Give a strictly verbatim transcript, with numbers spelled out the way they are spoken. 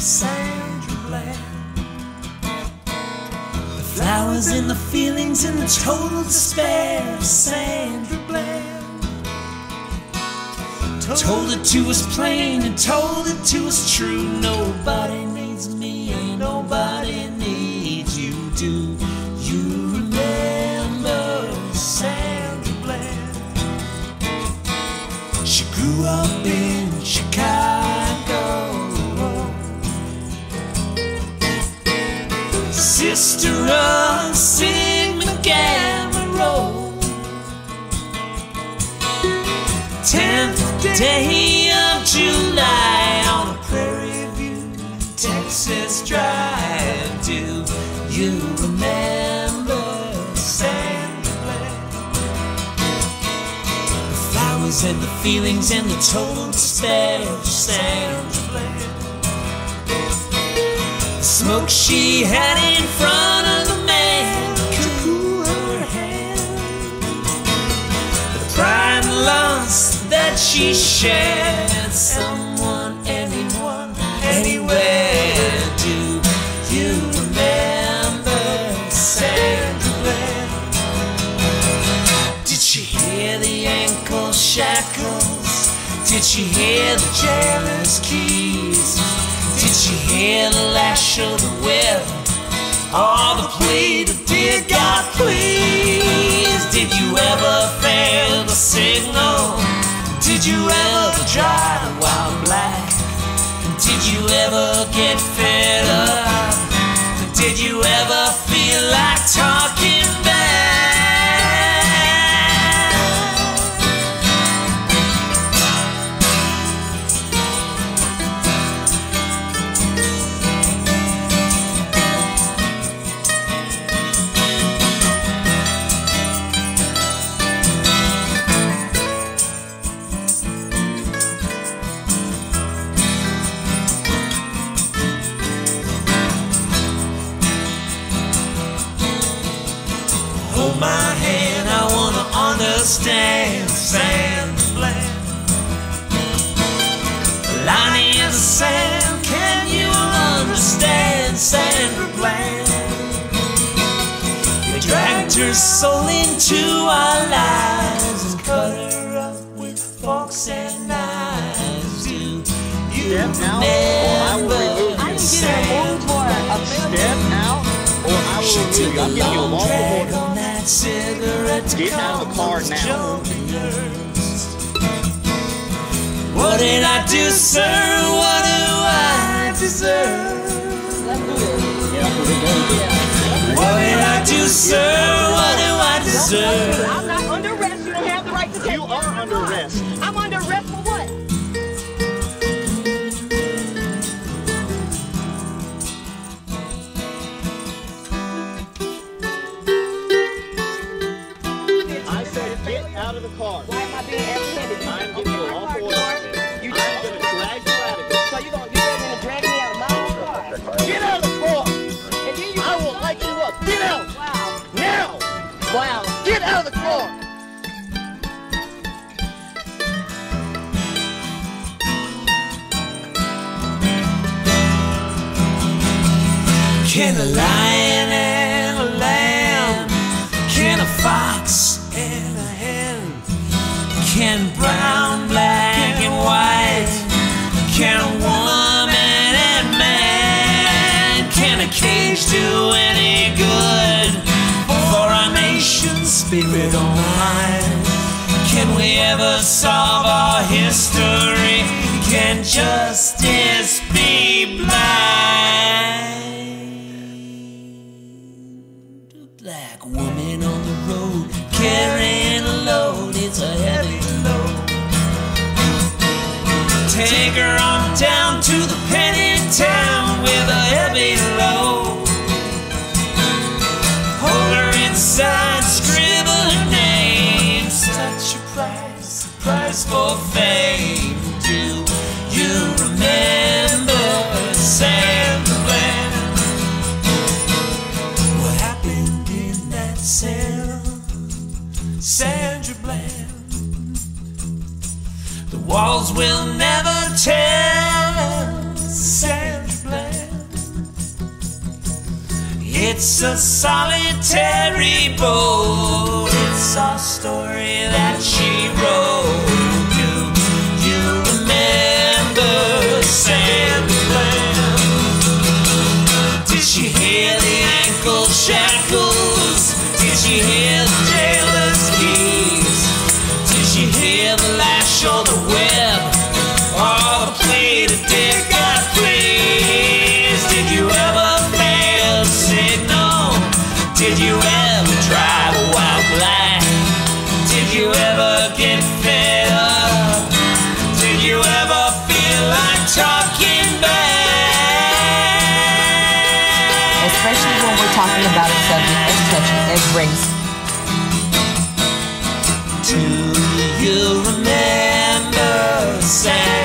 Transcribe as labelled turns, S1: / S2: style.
S1: Sandra Bland. The flowers and the feelings and the total despair of Sandra Bland. Told it to us plain and told it to us true. Nobody needs me and nobody needs you. Do you remember Sandra Bland? She grew up in Chicago, sister of Sigma Gamma Rho. Tenth day of July on a Prairie View Texas drive. Do you remember Sandra Bland? The flowers and the feelings and the total despair of Sandra Bland. The smoke she had in front of the man could cool her hand. The pride and lust that she shared. Someone, anyone, anywhere. Do you remember Sandra Bland? Did she hear the ankle shackles? Did she hear the jailer's keys? Did she hear the lash of the whip? Or the plea to dear God please? Did you ever fail the signal? Did you ever drive while black? Did you ever get fed up? Did you ever feel like talking back? Hold my hand, I wanna understand Sandra Bland. Line in the sand, can you understand Sandra Bland? We dragged her soul into our lives and cut her up with forks and knives. Do you remember Sandra?
S2: Step out, or I will remove you. I'm giving you a long warning.
S1: Cigarette
S2: Get out of the car now.
S1: What did I do, sir? What do I deserve? What did I do, sir? What do I deserve?
S3: I'm not under arrest. You don't have the right to take me.
S2: You are under arrest.
S3: I'm under arrest for what?
S2: Get out of the car.
S3: Why am I being apprehended?
S2: I'm giving you a lawful order.
S3: You
S2: I'm going to drag you out of here.
S3: So you gonna you gonna drag me out of my own car?
S2: Get out of the car.
S3: And then you
S2: I will light you up. Get out.
S3: Wow.
S2: Now.
S3: Wow.
S2: Get out of the car.
S1: Can a lion and a lamb? Can a fox and a hen? Can brown, black, and white? Can a woman and man? Can a cage do any good for our nation's spirit or mind? Can we ever solve our history? Can justice be blind? Black woman on the road carrying a load, it's a heavy load. Take her on down to the penny town with a heavy load. Hold her inside, scribble her name, such a price, price for fame. Do you remember It's a solitary boat. It's a story that she wrote. Do you remember Sandra Bland? Did she hear the ankle shackles? Did she hear the jailer's keys? Did she hear the lash or the whip? Or the plate of dick got pleased? Did you ever fail to signal? Did you ever drive while black? Did you ever get fed up? Did you ever feel like talking back?
S4: Especially when we're talking about a subject as touching as race.
S1: Do you remember Sandra?